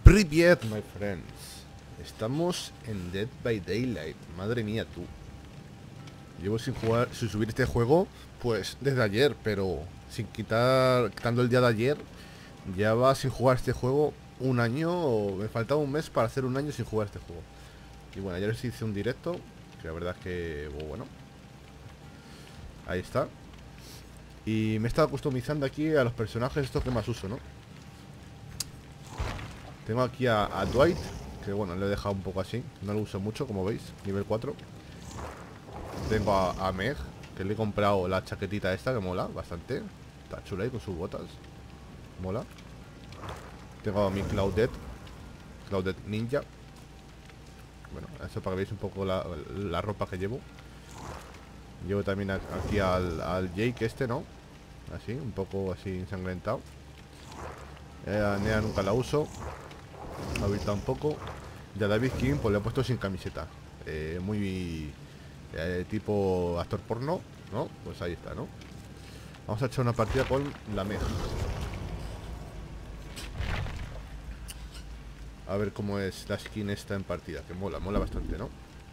Привет, my friends. Estamos en Dead by Daylight. Madre mía, tú. Llevo sin jugar, sin subir este juego, pues desde ayer, pero quitando el día de ayer, ya va sin jugar este juego un año, o me faltaba un mes para hacer un año sin jugar este juego. Y bueno, ayer sí hice un directo, que la verdad es que, bueno, ahí está. Y me he estado customizando aquí a los personajes estos que más uso, ¿no? Tengo aquí a Dwight, que bueno, le he dejado un poco así. No lo uso mucho, como veis, nivel 4. Tengo a Meg, que le he comprado la chaquetita esta, que mola bastante. Está chula ahí con sus botas. Mola. Tengo a mi Claudette Ninja. Bueno, eso para que veáis un poco la ropa que llevo. Llevo también aquí al Jake este, ¿no? Así, un poco así ensangrentado. A Nea nunca la uso. Ahorita un poco. Y a David King pues le he puesto sin camiseta. Muy tipo actor porno, ¿no? Pues ahí está, ¿no? Vamos a echar una partida con la Meg. A ver cómo es la skin esta en partida. Que mola bastante, ¿no?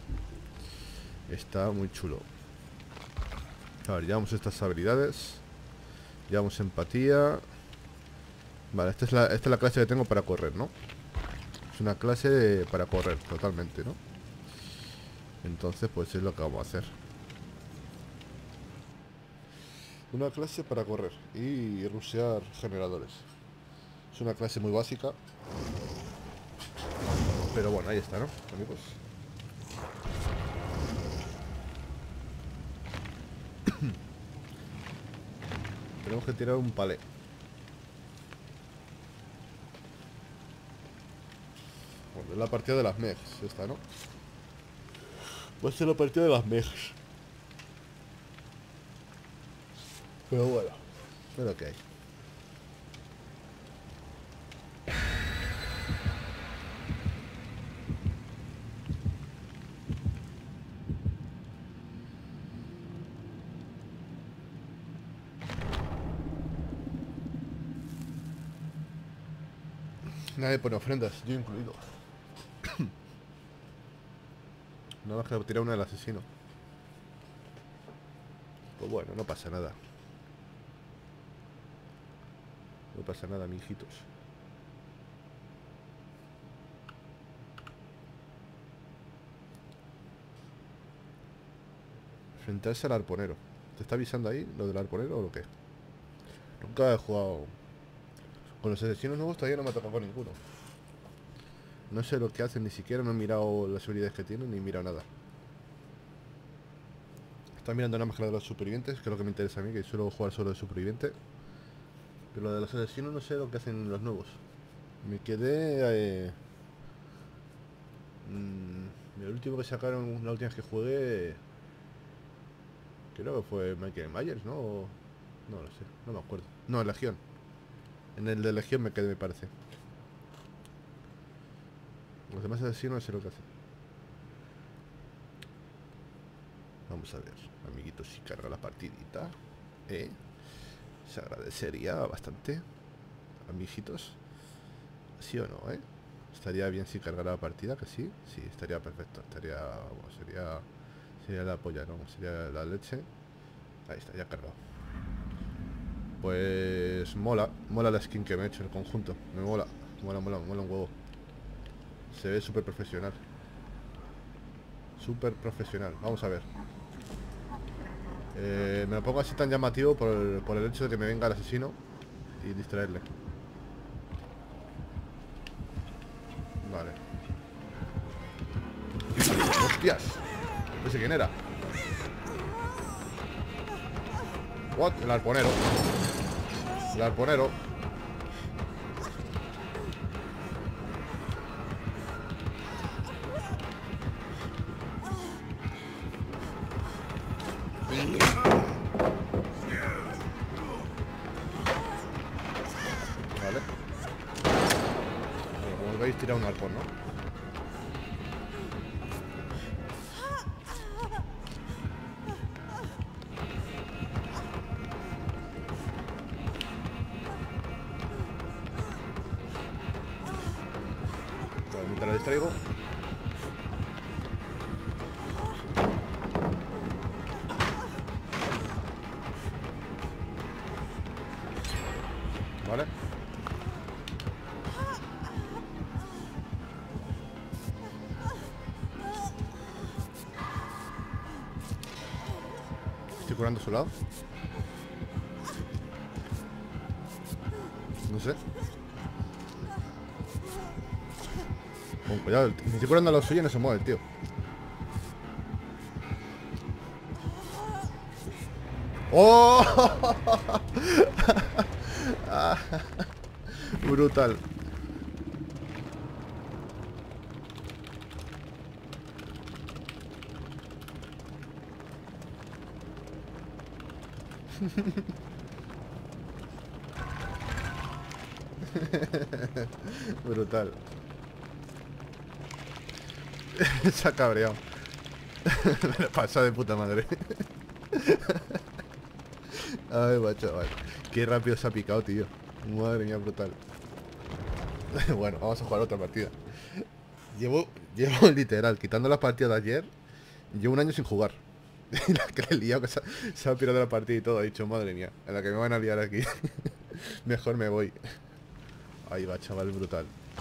Está muy chulo. A ver, llevamos estas habilidades. Llevamos empatía. Vale, esta es la clase que tengo para correr, ¿no? Es una clase para correr totalmente, ¿no? Entonces pues es lo que vamos a hacer. Una clase para correr y rushear generadores. Es una clase muy básica, pero bueno, ahí está, ¿no, amigos? Tenemos que tirar un palé. Bueno, es la partida de las megs, esta, ¿no? Va a ser la partida de las megs. Pero bueno, es lo que hay. Nadie pone ofrendas, yo incluido. Nada más que tirar una del asesino. Pues bueno, no pasa nada. No pasa nada, mijitos. Enfrentarse al arponero. ¿Te está avisando ahí lo del arponero o lo qué? Nunca he jugado. Con los asesinos nuevos todavía no me ha tocado con ninguno. No sé lo que hacen, ni siquiera no he mirado las habilidades que tienen, ni he mirado nada. Estaba mirando nada más que la de los supervivientes, que es lo que me interesa a mí, que suelo jugar solo de superviviente. Pero lo de los asesinos no sé lo que hacen los nuevos. Me quedé... el último que sacaron, la última vez que jugué... Creo que fue Michael Myers, ¿no? No lo sé, no me acuerdo. No, Legión. En el de Legión me quedé, me parece. Los demás asesinos no sé lo que hacen. Vamos a ver, amiguitos, si carga la partidita. Se agradecería bastante, amiguitos. ¿Sí o no, Estaría bien si cargara la partida, que sí. Sí, estaría perfecto. Estaría... Bueno, sería la polla, ¿no? Sería la leche. Ahí está, ya cargado. Pues mola la skin que me he hecho, el conjunto. Me mola un huevo. Se ve súper profesional. Súper profesional. Vamos a ver. Me lo pongo así tan llamativo por el hecho de que me venga el asesino y distraerle. Vale. ¡Hostias! No sé quién era. What? El arponero. El arponero. Vale. Bueno, como veis, tira un arpón, ¿no? Mientras lo distraigo. Vale. Estoy curando a su lado. No sé. Con cuidado, me estoy curando a los suyos y no se mueve el tío. ¡Oh! Brutal. Brutal. Se ha cabreado. Me lo pasa de puta madre. Ay, macho, vale. Qué rápido se ha picado, tío. Madre mía, brutal. Bueno, vamos a jugar otra partida. Llevo literal, quitando las partidas de ayer, llevo un año sin jugar. Y la que le he liado, que se ha pirado la partida y todo. Ha dicho, madre mía, en la que me van a liar aquí. Mejor me voy. Ahí va, chaval, brutal.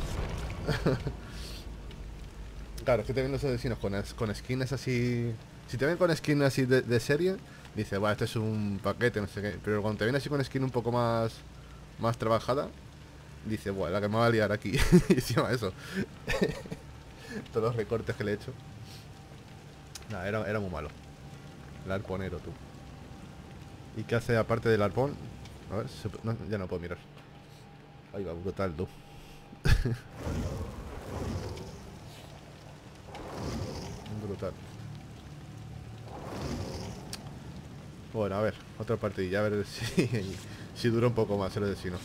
Claro, es que te ven los asesinos con skins así. Si te ven con skins así de serie, dice, va, este es un paquete, no sé qué. Pero cuando te ven así con skin un poco más trabajada, dice, bueno, la que me va a liar aquí. Y encima eso. Todos los recortes que le he hecho. Nada, era muy malo. El arponero, tú. ¿Y qué hace aparte del arpón? A ver, ya no puedo mirar. Ahí va, brutal, tú. Brutal. Bueno, a ver, otra partidilla, a ver si dura un poco más el asesino.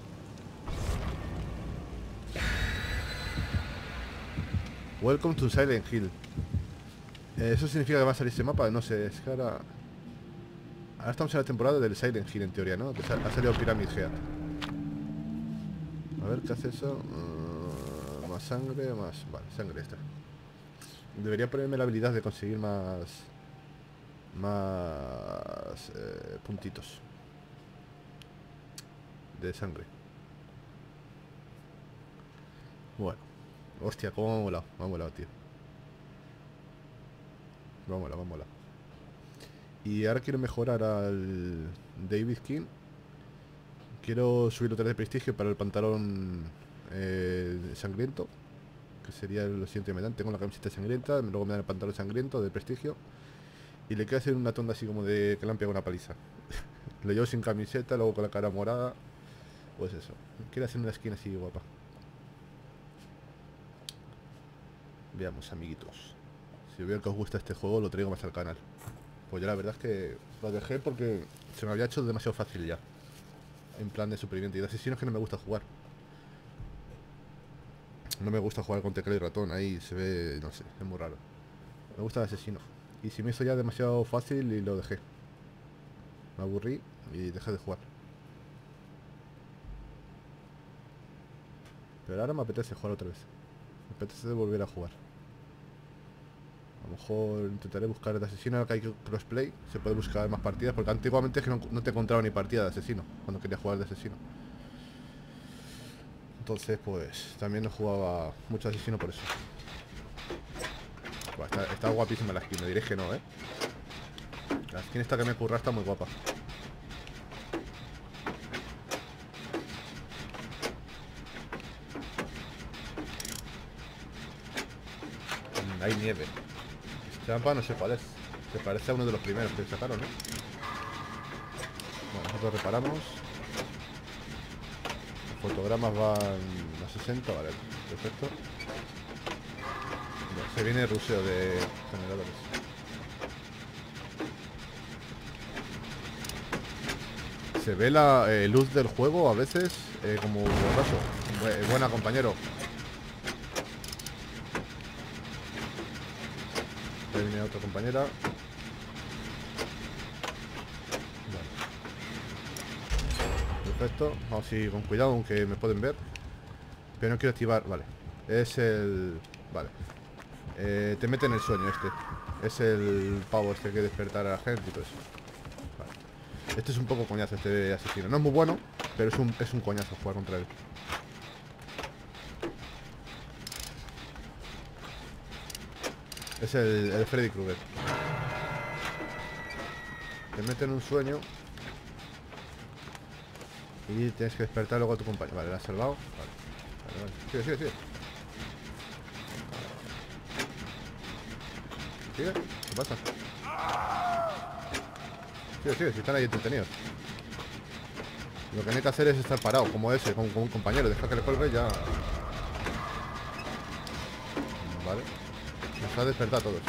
Welcome to Silent Hill. ¿Eso significa que va a salir ese mapa? No sé, es que ahora estamos en la temporada del Silent Hill en teoría, ¿no? Que ha salido Pyramid Head. A ver, ¿qué hace eso? Más sangre, más... Vale, sangre esta. Debería ponerme la habilidad de conseguir más puntitos de sangre. Bueno. Hostia, cómo me ha molado, tío. Me ha molado. Y ahora quiero mejorar al David King. Quiero subirlo 3 de prestigio para el pantalón sangriento, que sería lo siguiente que me dan. Tengo la camiseta sangrienta, luego me dan el pantalón sangriento de prestigio. Y le quiero hacer una tonda así como de que le han pegado una paliza. Lo llevo sin camiseta, luego con la cara morada. Pues eso. Quiero hacer una skin así guapa. Veamos, amiguitos. Si veo que os gusta este juego, lo traigo más al canal. Pues yo la verdad es que lo dejé porque se me había hecho demasiado fácil ya. En plan de superviviente. Y de asesinos que no me gusta jugar. No me gusta jugar con teclado y ratón. Ahí se ve, no sé, es muy raro. Me gusta el asesino. Y si me hizo ya demasiado fácil y lo dejé. Me aburrí y dejé de jugar. Pero ahora me apetece jugar otra vez. Me apetece volver a jugar. A lo mejor intentaré buscar el asesino. Ahora que hay crossplay, se puede buscar más partidas. Porque antiguamente es que no te encontraba ni partida de asesino cuando quería jugar de asesino. Entonces pues también no jugaba mucho asesino por eso. Está guapísima la skin, me diréis que no, ¿eh? La skin esta que me curra está muy guapa. Hay nieve. Este mapa no sé cuál es. Se parece a uno de los primeros que sacaron, ¿no? Bueno, nosotros reparamos. Los fotogramas van a 60, vale, perfecto. Bueno, se viene el ruseo de generadores. Se ve la luz del juego a veces como borroso. Buena, compañero. Ahí viene otra compañera. Vale. Perfecto. Vamos a ir con cuidado, aunque me pueden ver. Pero no quiero activar. Vale. Es el... Vale. Te mete en el sueño este. Es el pavo este que despertar a la gente y todo eso. Vale. Este es un poco coñazo, este asesino. No es muy bueno, pero es un coñazo jugar contra él. Es el Freddy Krueger. Te mete en un sueño y tienes que despertar luego a tu compañero. Vale, ¿la has salvado? Vale, vale. Sigue, sigue, sigue. ¿Sigue? ¿Qué pasa? Sigue, sigue, si están ahí entretenidos. Lo que hay que hacer es estar parado, como ese, como un compañero. Deja que le cuelgue y ya. Vale. Nos ha despertado a todos.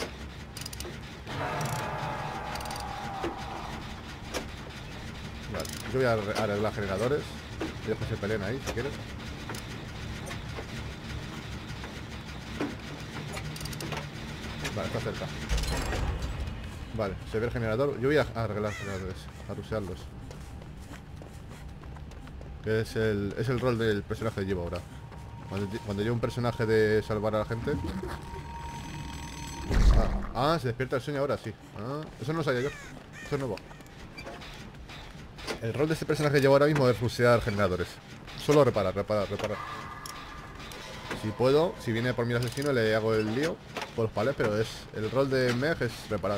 Vale. Yo voy a arreglar generadores. Y después se peleen ahí, si quieres. Vale, está cerca. Vale, se ve el generador. Yo voy a arreglar generadores, a rusearlos. Que es el rol del personaje que llevo ahora. Cuando llevo un personaje de salvar a la gente. Se despierta el sueño ahora, sí. Eso no lo sabía yo. Eso es nuevo. El rol de este personaje que llevo ahora mismo es rusear generadores. Solo reparar. Si puedo, si viene por mí el asesino, le hago el lío por los palets, pero el rol de Meg es reparar.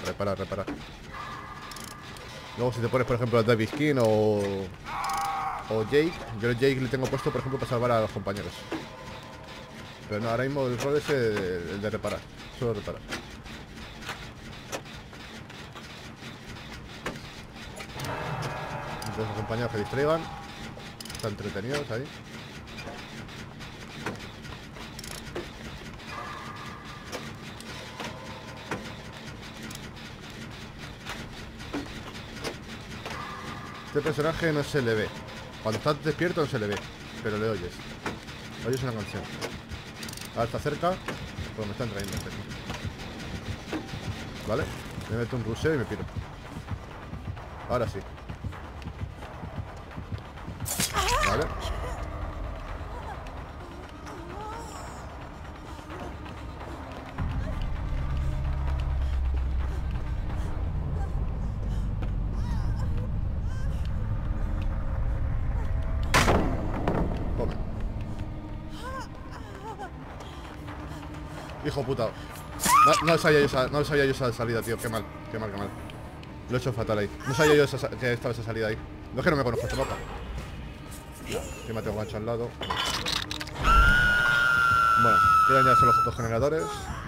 Luego si te pones, por ejemplo, a David Skin o Jake, yo el Jake le tengo puesto, por ejemplo, para salvar a los compañeros. Pero no, ahora mismo el rol es el de reparar. Solo reparar. Entonces los compañeros que distraigan. Están entretenidos ahí. Este personaje no se le ve. Cuando estás despierto no se le ve, pero le oyes. Oyes una canción. Ahora está cerca, pues me están trayendo este. Vale, me meto un ruseo y me piro. Ahora sí. Vale. Hijo puta. No sabía yo esa salida, tío. Qué mal. Lo he hecho fatal ahí. No sabía yo que estaba esa salida ahí. No es que no me conozco este mapa. Que me tengo gancho al lado. Bueno, quedan ya solo los dos generadores.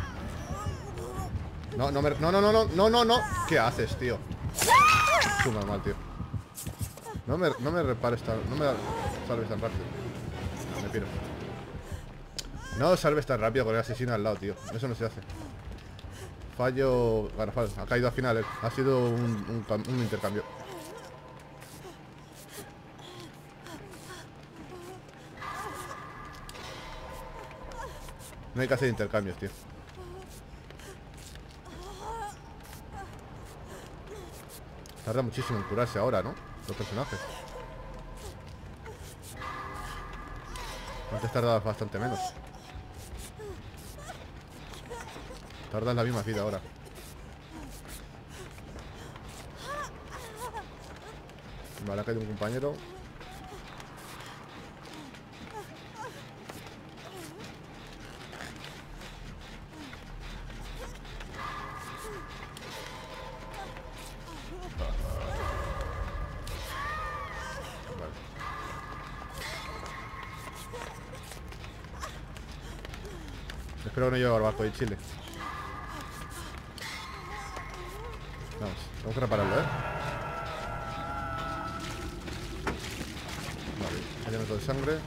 No. ¿Qué haces, tío? Tú normal, tío. No me repares tan... No me salves tan rápido. Me piro. No salves tan rápido con el asesino al lado, tío. Eso no se hace. Fallo garrafal. Ha caído al final. Ha sido un intercambio. No hay que hacer intercambios, tío. Tarda muchísimo en curarse ahora, ¿no? Los personajes. Antes tardaba bastante menos. Tardan la misma vida ahora. Vale, ha caído un compañero. Vale. Espero que no lleve barbaco de Chile. Vamos que repararlo, Vale, está lleno todo de sangre.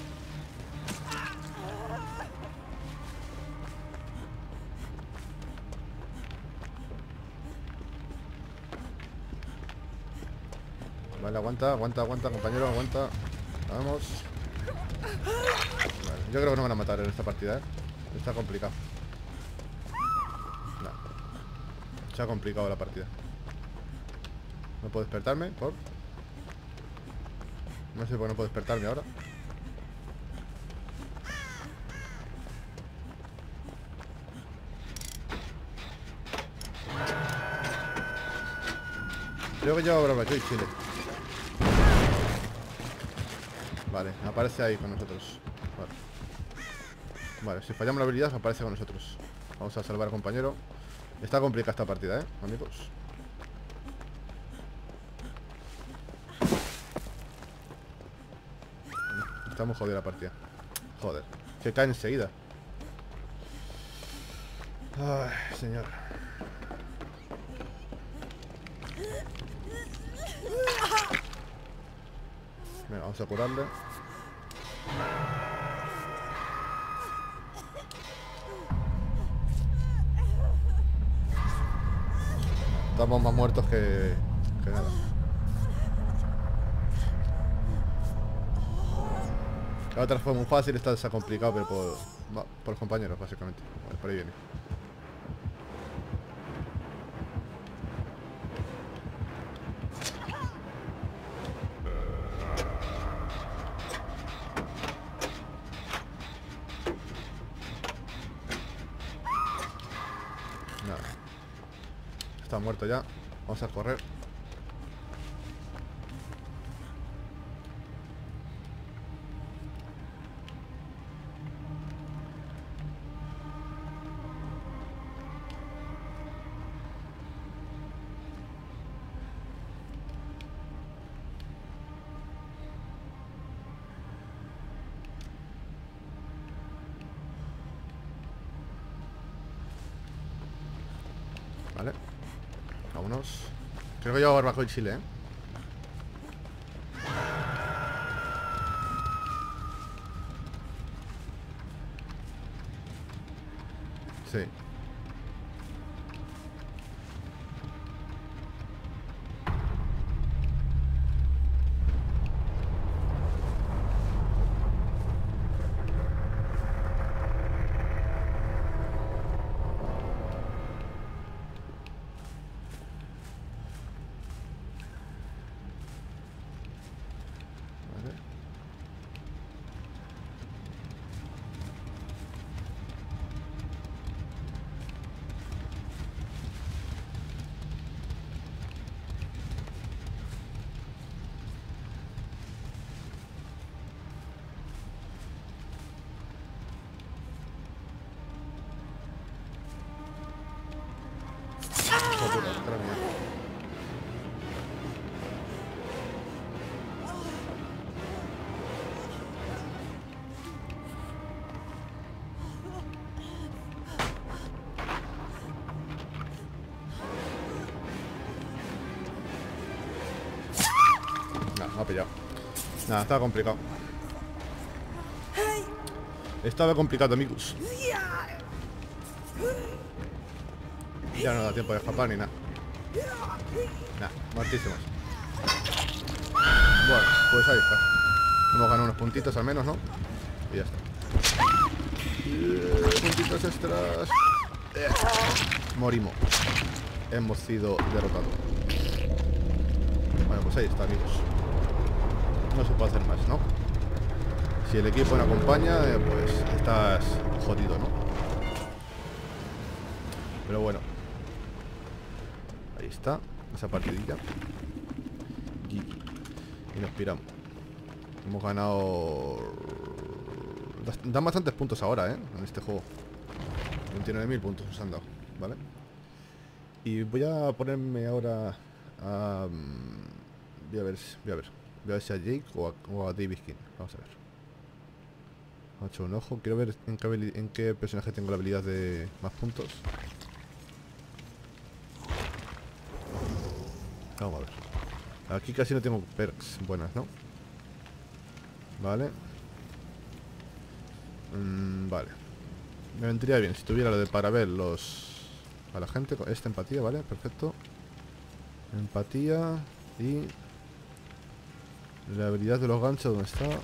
Vale, aguanta, compañero, aguanta. Vamos. Vale, yo creo que no van a matar en esta partida, Está complicado. No. Se ha complicado la partida. No puedo despertarme, ¿por? No sé por qué no puedo despertarme ahora. Creo que lleva barbacoa y chile. Vale, aparece ahí con nosotros. Vale, si fallamos la habilidad aparece con nosotros. Vamos a salvar al compañero. Está complicada esta partida, amigos. Está muy jodida la partida. Joder, que cae enseguida. Ay, señor. Venga, vamos a curarle. Estamos más muertos que nada. La otra fue muy fácil, esta se ha complicado, pero por los compañeros, básicamente. Vale, por ahí viene. Nada. Está muerto ya. Vamos a correr. Vale. Vámonos. Creo que llevo barbacoa y chile, Sí. Vale. Joder, otra mierda. Nada, me ha pillado. Nada, estaba complicado. Estaba complicado, amigos. Ya no da tiempo de escapar ni nada. Nada, muertísimos. Bueno, pues ahí está. Hemos ganado unos puntitos al menos, ¿no? Y ya está. Puntitos extras. Morimos. Hemos sido derrotados. Bueno, pues ahí está, amigos. No se puede hacer más, ¿no? Si el equipo no acompaña, pues estás jodido, ¿no? Pero bueno. Ahí está, esa partidilla. Y nos piramos. Hemos ganado... Dan bastantes puntos ahora, en este juego. 29.000 puntos nos han dado, ¿vale? Y voy a ponerme ahora a... Voy a ver si a Jake o a David King. Vamos a ver. Ha hecho un ojo. Quiero ver en qué personaje tengo la habilidad de más puntos. Vamos a ver. Aquí casi no tengo perks buenas, ¿no? Vale. Vale. Me vendría bien si tuviera lo de para ver a la gente. Esta empatía, ¿vale? Perfecto. Empatía. Y la habilidad de los ganchos, ¿dónde está?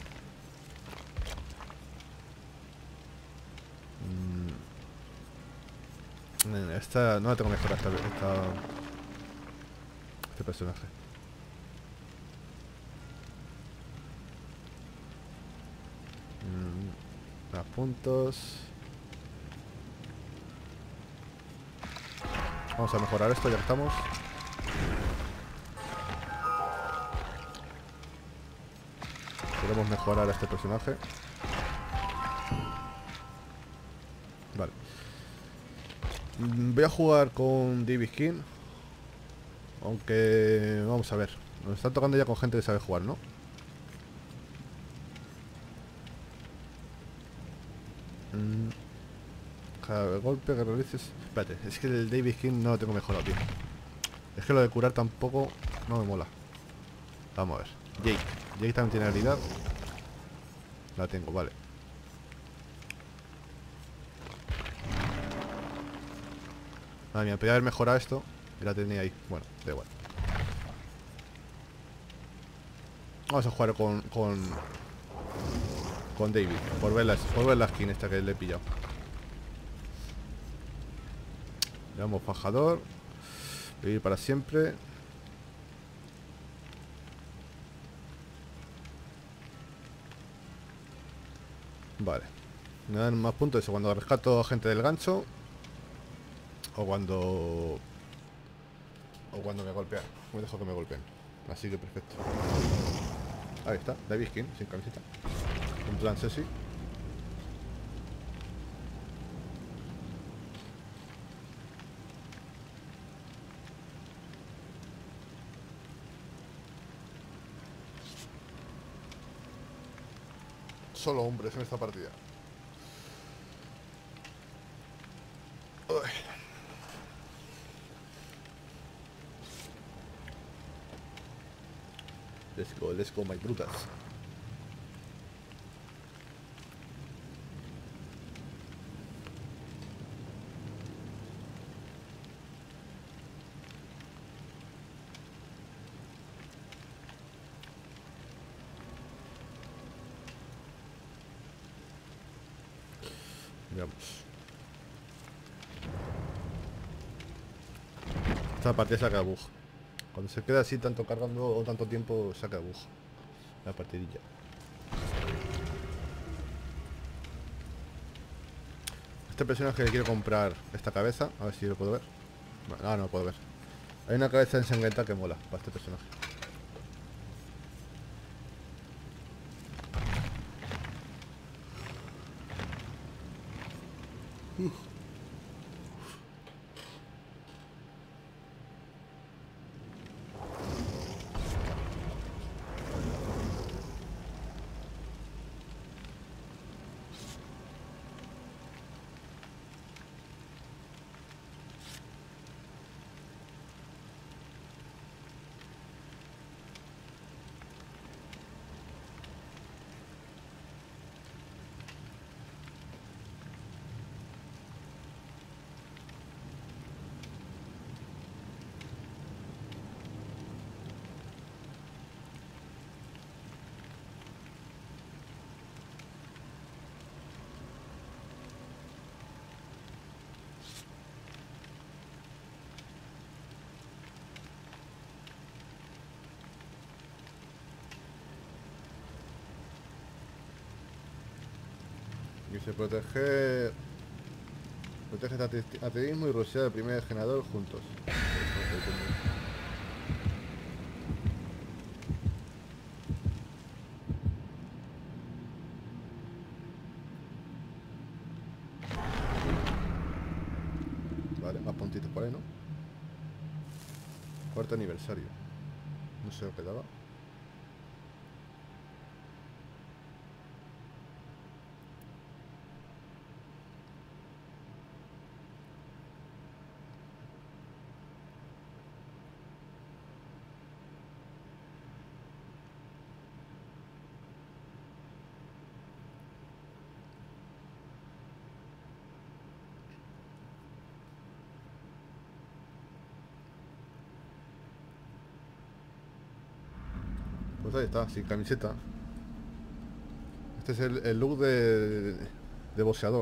Esta no la tengo mejor este personaje. Más puntos. Vamos a mejorar esto, ya que estamos. podemos mejorar a este personaje. Vale. Voy a jugar con David King. Aunque... Vamos a ver. Nos están tocando ya con gente que sabe jugar, ¿no? Cada golpe que realices... Espérate, es que el David King no lo tengo mejorado, tío. Es que lo de curar tampoco no me mola. Vamos a ver. Jake. Jake también tiene habilidad. La tengo, vale. Madre mía, podría haber mejorado esto. Y la tenía ahí. Bueno, da igual. Vamos a jugar con David. Por ver la skin esta que le he pillado. Le damos fajador. Vivir para siempre. Vale. Me dan más puntos eso cuando rescato gente del gancho. O cuando me golpean. Me dejo que me golpeen. Así que perfecto. Ahí está, David King, sin camiseta. En plan sexy. Solo hombres en esta partida. Uy. Let's go, my brutas. Veamos. Esta partida saca bug. Cuando se queda así tanto cargando o tanto tiempo saca bug. La partidilla. Este personaje le quiero comprar esta cabeza. A ver si lo puedo ver. No, no lo puedo ver. Hay una cabeza ensangrentada que mola para este personaje. Dice proteger ateísmo y rushear el primer generador juntos. Vale, más puntitos por ahí, ¿no? Cuarto aniversario. No sé lo que daba. Pues ahí está, sin camiseta. Este es el look de boxeador.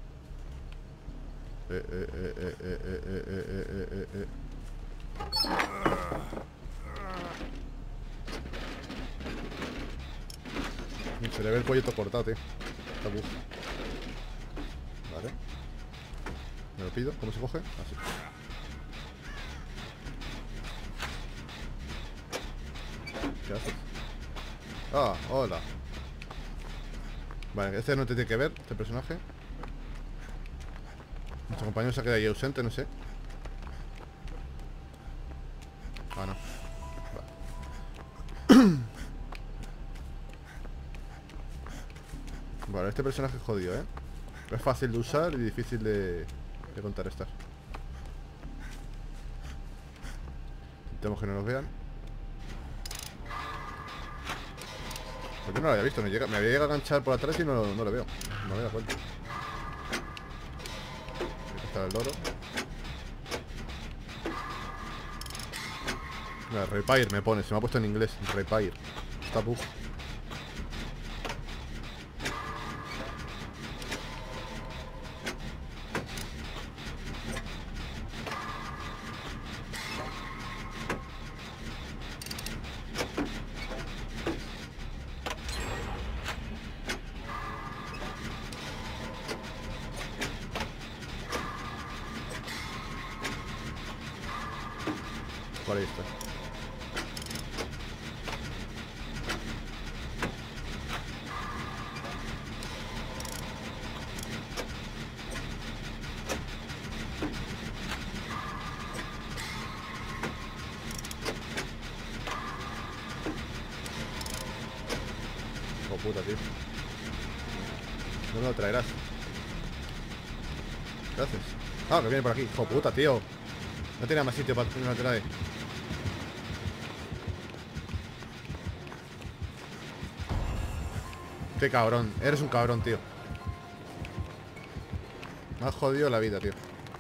Se le ve el cuello todo cortado, tío. Está buf. Vale. Me lo pido. ¿Cómo se coge? Así. ¿Qué haces? Ah, hola. Vale, este no te tiene que ver, este personaje. Nuestro compañero se ha quedado ahí ausente, no sé. Ah, no. Vale, este personaje es jodido, ¿eh? Es fácil de usar y difícil de contrarrestar. Intentemos que no nos vean. ¿Por qué no lo había visto? Me había llegado a enganchar por atrás y no lo veo. No me doy cuenta. Aquí está el loro. Mira, repair me pone, se me ha puesto en inglés. Repair. Está bug. Por ahí está. Oh puta, tío. No me lo traerás. ¿Qué haces? Ah, que viene por aquí. Hijo puta, tío. No tenía más sitio para que me lo trae. Qué cabrón. Eres un cabrón, tío. Me has jodido la vida, tío.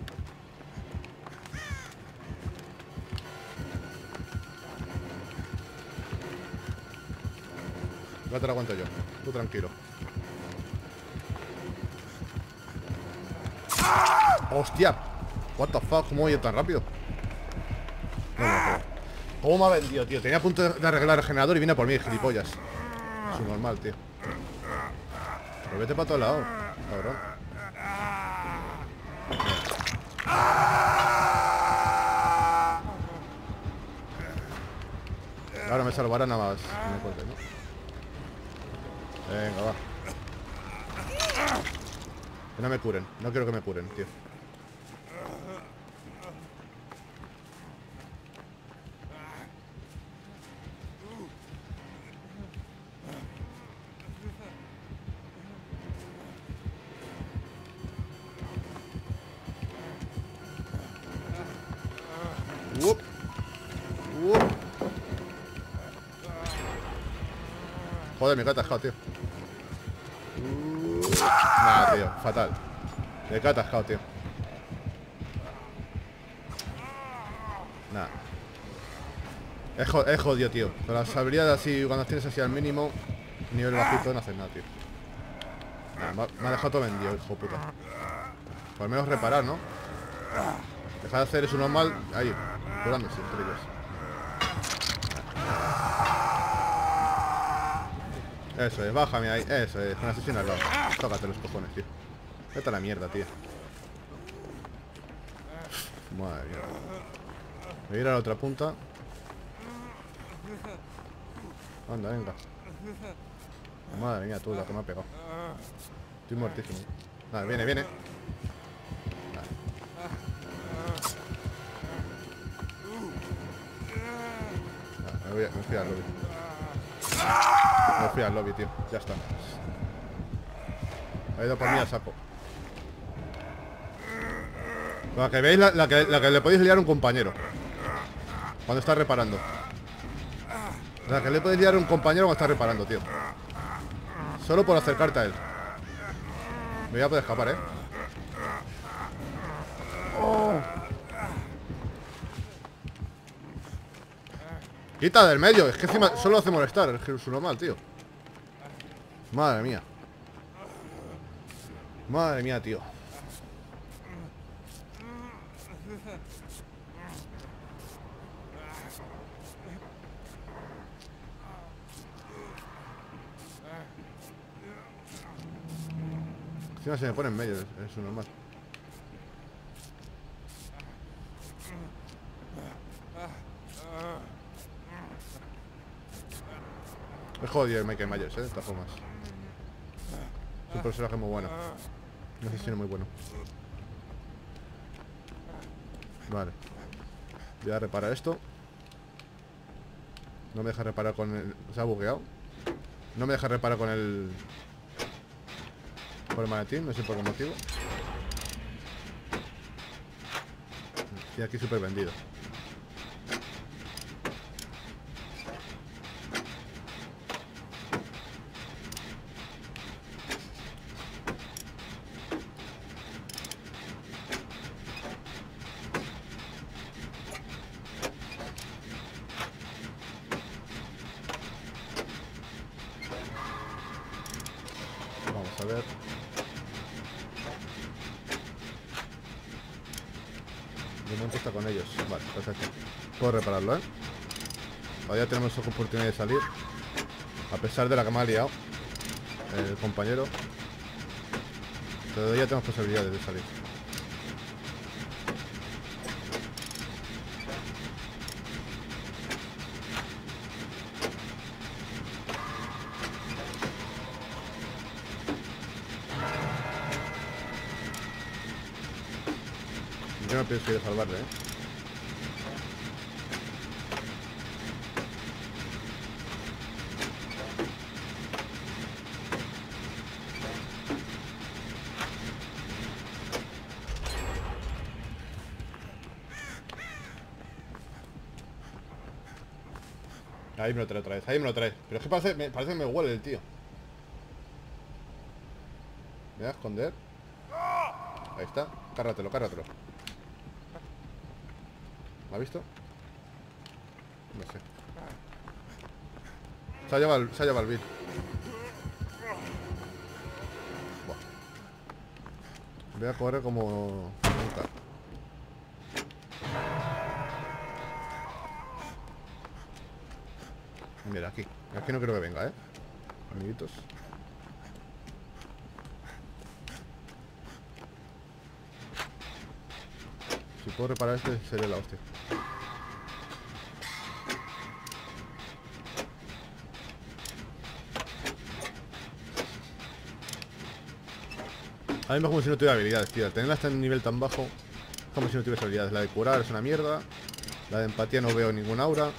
Ya te lo aguanto yo. Tú tranquilo. ¡Hostia! What the fuck, ¿cómo voy tan rápido? No me lo creo. ¿Cómo me ha vendido, tío? Tenía a punto de arreglar el generador y viene por mí, gilipollas. Es normal, tío. Pero vete para todos lados, cabrón. Ahora me salvará nada más. Que me cuente, ¿no? Venga, va. Que no me curen. No quiero que me curen, tío. Whoop. Whoop. Joder, me he atascado, tío. Nada, tío, fatal. Me he atascado, tío. Nada. Es jodido, tío. Con las habilidades así, cuando tienes así al mínimo, nivel bajito, no haces nada, tío. Nada, me ha dejado todo vendido, hijo puta. Por lo menos reparar, ¿no? Deja de hacer eso normal. Ahí, curándose entre ellos. Eso es, bájame ahí. Eso es, un asesino al lado. Tócate los cojones, tío. Vete a la mierda, tío. Madre mía. Voy a ir a la otra punta. Anda, venga. Madre mía, tú, la que me ha pegado. Estoy muertísimo. Nada, viene, viene. Me fui al lobby. Me fui al lobby, tío. Ya está. Ha ido por mí a saco. Para que veáis la que le podéis liar a un compañero cuando está reparando. La que le podéis liar a un compañero cuando está reparando, tío. Solo por acercarte a él. Me voy a poder escapar, Quita del medio, es que encima solo hace molestar el su normal, tío. Madre mía. Madre mía, tío. Encima se me pone en medio, es su normal. Es jodido el Michael Myers, de todas formas. un personaje muy bueno. No sé si es muy bueno. Vale. Voy a reparar esto. No me deja reparar con el... Se ha bugueado. No me deja reparar con el... Por el maletín, no sé por qué motivo. Estoy aquí súper vendido. Vamos a ver. De momento está con ellos. Vale, perfecto. Puedo repararlo, ¿eh? Todavía tenemos oportunidad de salir. A pesar de la que me ha liado el compañero. Todavía tenemos posibilidades de salir. Yo no pienso ir a salvarle, ¿eh? Ahí me lo trae otra vez, ahí me lo trae. Pero es que parece que me huele el tío. Me voy a esconder. Ahí está, cárratelo, cárratelo. ¿Me ha visto? No sé. Se ha llevado el Bill. Buah. Voy a correr como nunca. Mira, aquí. Aquí no creo que venga, amiguitos. Si puedo reparar este, sería la hostia. A mí me es como si no tuviera habilidades, tío. Al tenerla hasta en un nivel tan bajo, es como si no tuviera habilidades. La de curar es una mierda. La de empatía no veo ningún aura.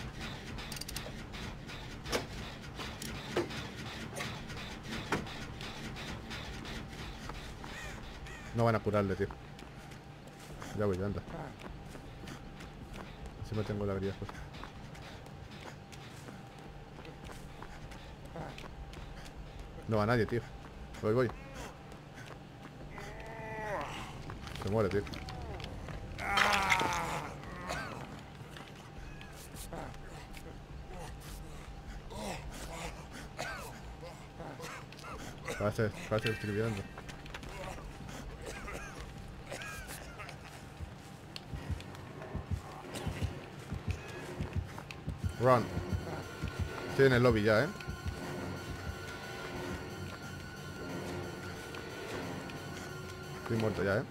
No van a curarle, tío. Ya voy, ya anda. Siempre tengo la habilidad puesta. No va nadie, tío. Voy. Se muere, tío. Parece que estoy viendo. Run. Estoy en el lobby ya, Estoy muerto ya,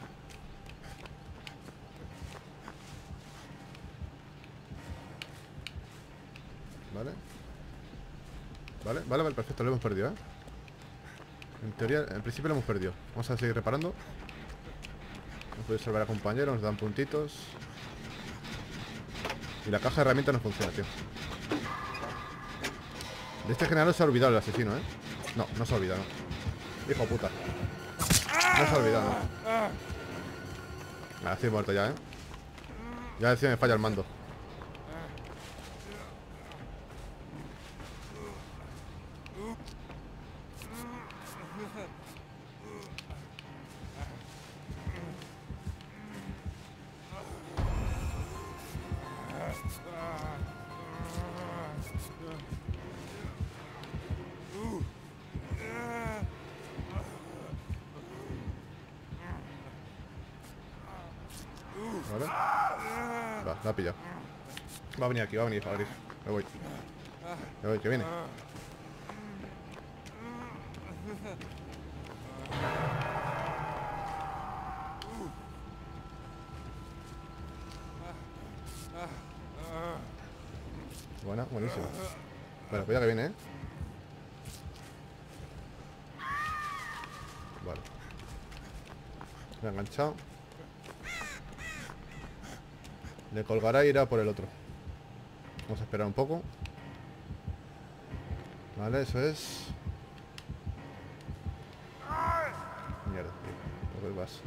Vale, perfecto, lo hemos perdido, En teoría, en principio lo hemos perdido. Vamos a seguir reparando. Nos puede salvar a compañeros, nos dan puntitos. Y la caja de herramientas no funciona, tío. De este general se ha olvidado el asesino, No se ha olvidado, no. Hijo puta. No se ha olvidado, no. Estoy muerto ya, Ya decía, me falla el mando. Vale. Va, la ha pillado. Va a venir aquí, va a venir. Me voy, que viene. Buena, buenísimo. Bueno, cuidado que viene, Vale. Me ha enganchado. Le colgará e irá por el otro. Vamos a esperar un poco. Vale, eso es. Mierda, tío. ¿Por qué vas?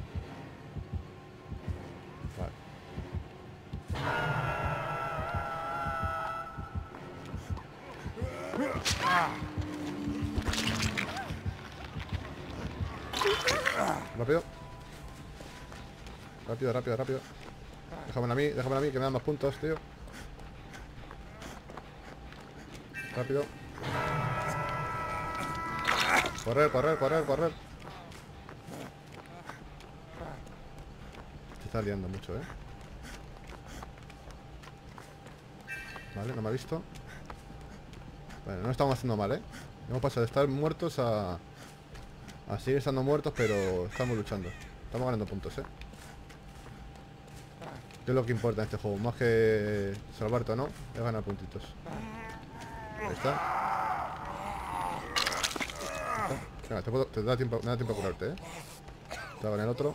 Vale. Rápido. Rápido, rápido, rápido. Déjamelo a mí, que me dan más puntos, tío. Rápido. Correr, correr, correr, correr. Se está liando mucho, Vale, no me ha visto. Bueno, no estamos haciendo mal, hemos pasado de estar muertos a seguir estando muertos, pero estamos luchando. Estamos ganando puntos, Que es lo que importa en este juego. Más que salvarte o no, es ganar puntitos. Ahí está. Venga, te da tiempo, me da tiempo a curarte, Estaba en el otro.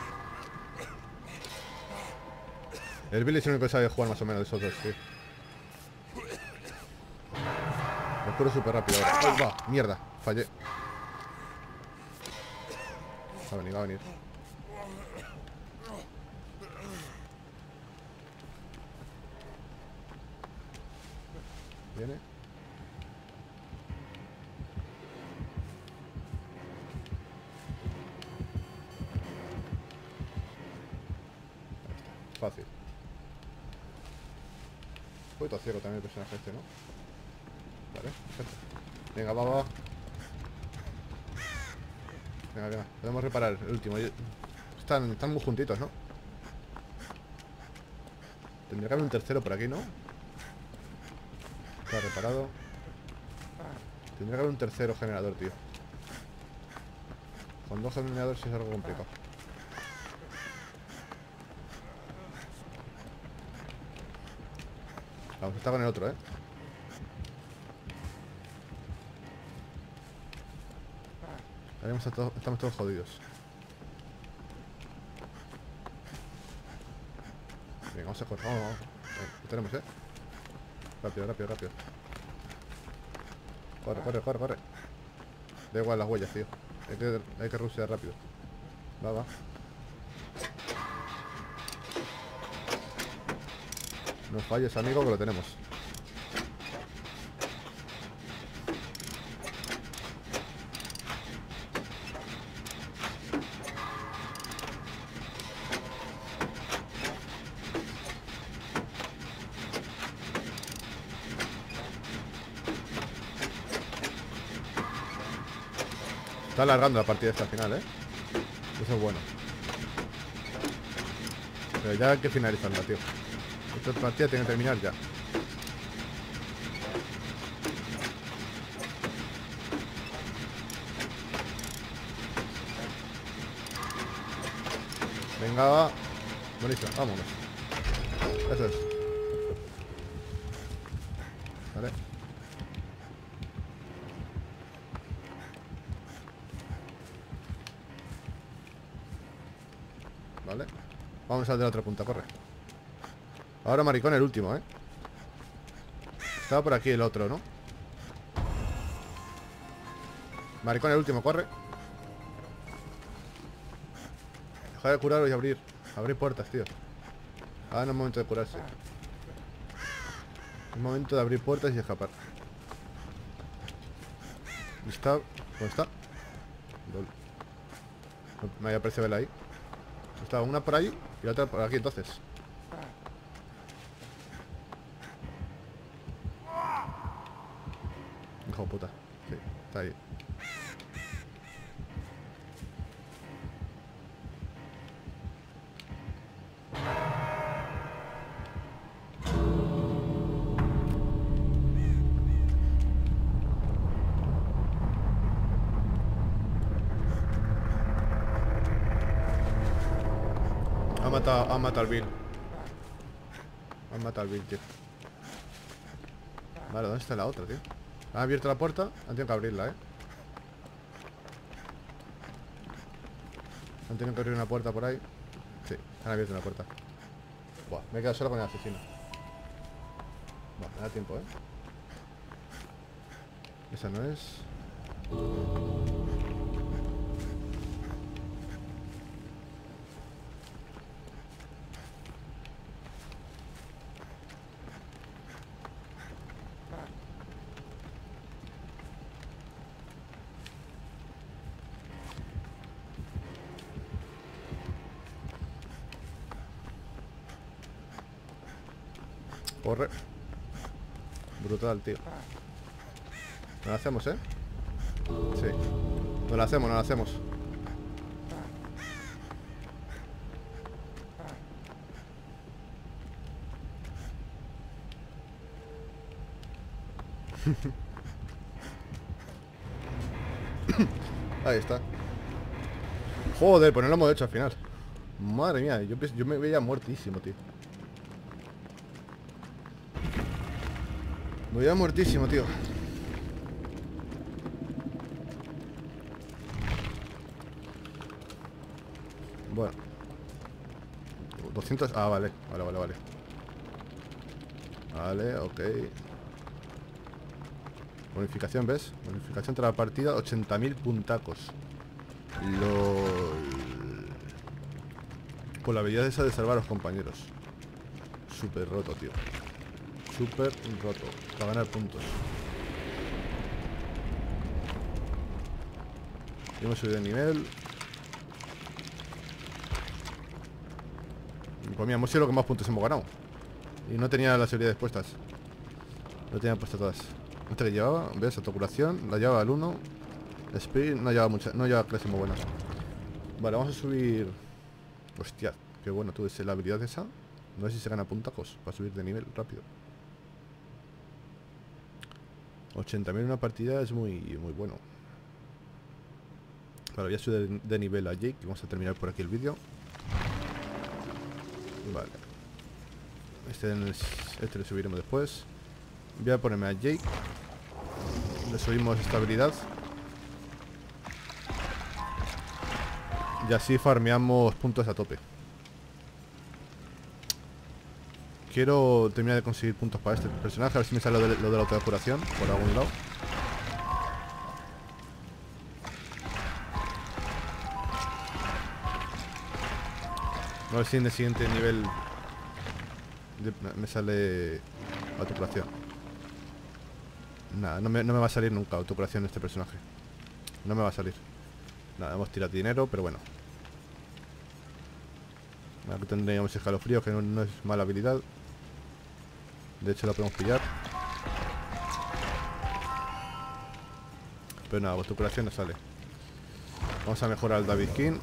El Billy es el único que sabe jugar más o menos de esos dos, tío. Me curo súper rápido ahora. ¡Ay, va! ¡Mierda! Fallé. Va a venir, va a venir. Viene. Ahí está. Fácil. Un poquito ciego también el personaje este, ¿no? Vale, perfecto. Venga, va, va, va. Venga, venga. Podemos reparar el último. Están muy juntitos, ¿no? Tendría que haber un tercero por aquí, ¿no? Está reparado. Tendría que haber un tercero generador, tío. Con dos generadores es algo complicado. Vamos, está con el otro, Ahora estamos todos jodidos. Venga, vamos a correr, vamos, vamos. Lo tenemos, Rápido, rápido, rápido. Corre, corre, corre, corre. Da igual las huellas, tío. Hay que rushear rápido. Va, va. No falles, amigo, que lo tenemos. Está alargando la partida esta final, Eso es bueno. Pero ya hay que finalizarla, tío. Esta partida tiene que terminar ya. Venga, va. Buenísimo, vámonos. Eso es. Vale. Vale. Vamos al de la otra punta, corre. Ahora maricón el último, Estaba por aquí el otro, ¿no? Maricón el último, corre. Deja de curaros y abrir puertas, tío. Ahora no es momento de curarse. Es momento de abrir puertas y escapar. ¿Está? ¿Dónde está? Lol. Me había parecido verla ahí. Está una por ahí y la otra por aquí, entonces. Hijo de puta. Sí, está ahí. Ha matado al Bill. Han matado al Bill, tío. Vale, ¿dónde está la otra, tío? Han abierto la puerta, han tenido que abrirla, Han tenido que abrir una puerta por ahí. Sí, han abierto una puerta. Buah, me he quedado solo con el asesino. Bueno, me da tiempo, ¿eh? Esa no es. Corre. Brutal, tío. Nos la hacemos, ¿eh? Sí. Nos la hacemos, nos la hacemos. Ahí está. Joder, pues no lo hemos hecho al final. Madre mía, yo me veía muertísimo, tío. Me veía muertísimo, tío. Bueno. 200... Ah, vale. Vale. Vale, ok. Bonificación, ¿ves? Bonificación tras la partida, 80.000 puntacos. Por la habilidad esa de salvar a los compañeros. Súper roto, tío. Súper roto. Para ganar puntos. Y hemos subido de nivel. Pues mira, hemos sido lo que más puntos hemos ganado. Y no tenía las habilidades puestas. No tenía puestas todas. Esta que llevaba, ¿ves? Autocuración, la llevaba al 1. Speed, no llevaba mucha, no llevaba clases muy buenas. Vale, vamos a subir. Hostia, qué bueno, tú, la habilidad esa. No sé si se gana puntacos para subir de nivel rápido. 80.000 en una partida es muy bueno. Vale, voy a subir de nivel a Jake y vamos a terminar por aquí el vídeo. Vale. Este le subiremos después. Voy a ponerme a Jake. Le subimos esta habilidad. Y así farmeamos puntos a tope. Quiero terminar de conseguir puntos para este personaje. A ver si me sale lo de la autocuración por algún lado. A ver si en el siguiente nivel me sale autocuración. Nada, no me va a salir nunca autocuración de este personaje. No me va a salir. Nada, hemos tirado dinero, pero bueno. Aquí tendríamos escalofríos, que no es mala habilidad. De hecho la podemos pillar. Pero nada, autocuración no sale. Vamos a mejorar al David King.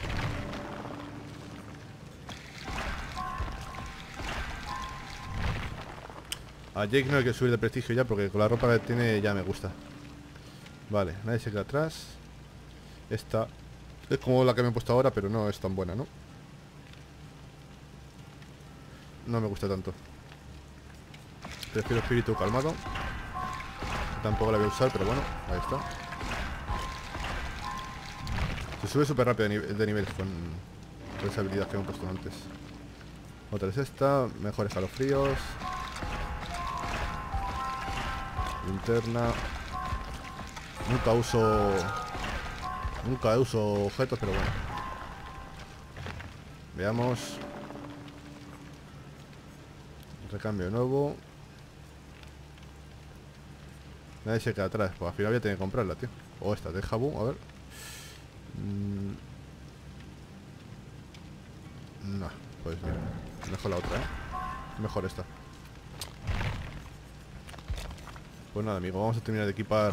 A Jake no hay que subir de prestigio ya, porque con la ropa que tiene ya me gusta. Vale, nadie se queda atrás. Esta es como la que me he puesto ahora, pero no es tan buena, ¿no? No me gusta tanto. Prefiero espíritu calmado. Tampoco la voy a usar, pero bueno, ahí está. Se sube súper rápido de nivel con esa habilidad que hemos puesto antes. Otra es esta, mejor escalofríos. Linterna. Nunca uso objetos, pero bueno. Veamos. Recambio nuevo. Nadie se queda atrás. Pues al final voy a tener que comprarla, tío. O esta de Jabu, a ver. No, pues mira. Mejor la otra, Mejor esta. Pues nada, amigo, vamos a terminar de equipar.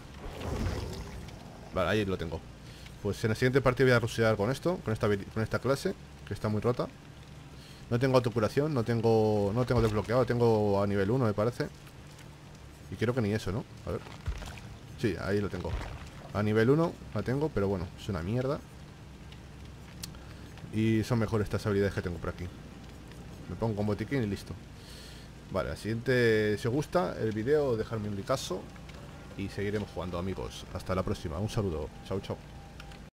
Vale, ahí lo tengo. Pues en el siguiente partido voy a rushear con esto, con esta clase, que está muy rota. No tengo autocuración, no tengo desbloqueado, tengo a nivel 1 me parece. Y creo que ni eso, ¿no? A ver. Sí, ahí lo tengo. A nivel 1 la tengo, pero bueno, es una mierda. Y son mejores estas habilidades que tengo por aquí. Me pongo con botiquín y listo. Vale, al siguiente, si os gusta el vídeo, dejadme un likeazo y seguiremos jugando, amigos. Hasta la próxima, un saludo. Chao, chao.